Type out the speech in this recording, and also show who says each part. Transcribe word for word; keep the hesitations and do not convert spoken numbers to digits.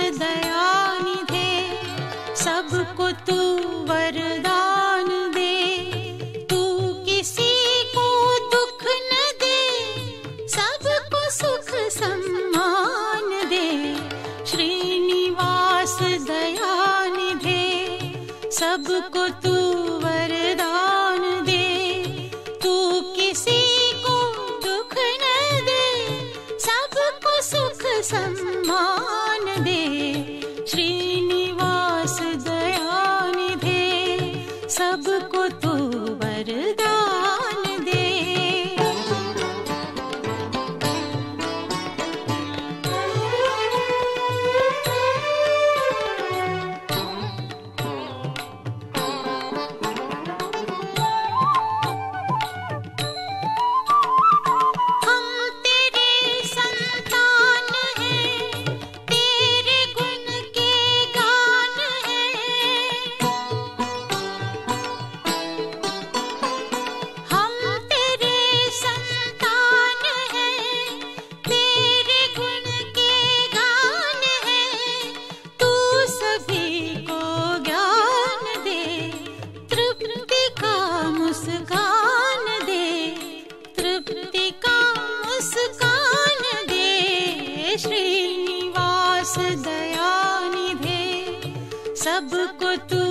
Speaker 1: दयानिधे, सबको तू वरदान दे। तू किसी को दुख न दे, सबको सुख सम्मान दे। श्रीनिवास दयानिधे, सबको तू वरदान दे। तू किसी को दुख न दे, सबको सुख सम्मान दे। श्रीनिवास दयानिधे, सबको तू वरदान दे। मुस्कान दे, तृप्ति का मुस्कान दे। श्रीनिवास दयानिधे, सबको तू